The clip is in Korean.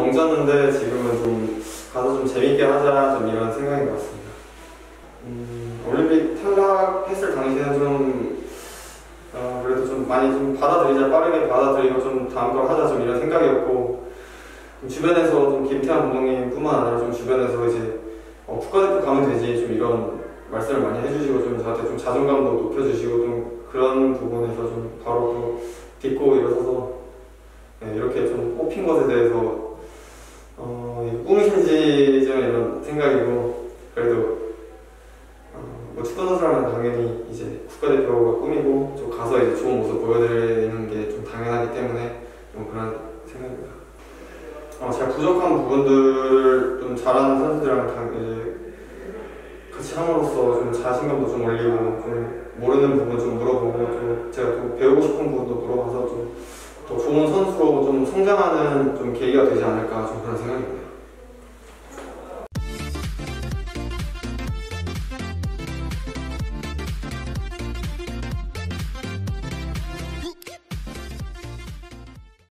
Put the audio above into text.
멍졌는데 지금은 좀 가서 좀 재밌게 하자 좀 이런 생각인 것 같습니다. 올림픽 탈락했을 당시에는 좀 그래도 좀 많이 좀 받아들이자, 빠르게 받아들이고 좀 다음 걸 하자 좀 이런 생각이었고, 주변에서 좀 김태환 감독님뿐만 아니라 좀 주변에서 이제 국가대표 가면 되지 좀 이런 말씀을 많이 해주시고 좀 저한테 좀 자존감도 높여주시고 좀 그런 부분에서 좀 바로 또 딛고 일어서서 이렇게 좀 뽑힌 것에 대해서 꿈이신지 좀 이런 생각이고, 그래도 뭐 축구 선수라면 당연히 이제 국가대표가 꿈이고 좀 가서 이제 좋은 모습 보여드리는 게 좀 당연하기 때문에 좀 그런 생각입니다. 제가 부족한 부분들 좀 잘하는 선수들이랑 이제 같이 함으로써 좀 자신감도 좀 올리고 좀 모르는 부분 좀 물어보고 또 제가 또 배우고 싶은 부분도 물어봐서 좀 더 좋은 선수로 좀 성장하는 좀 계기가 되지 않을까 좀 그런 생각입니다.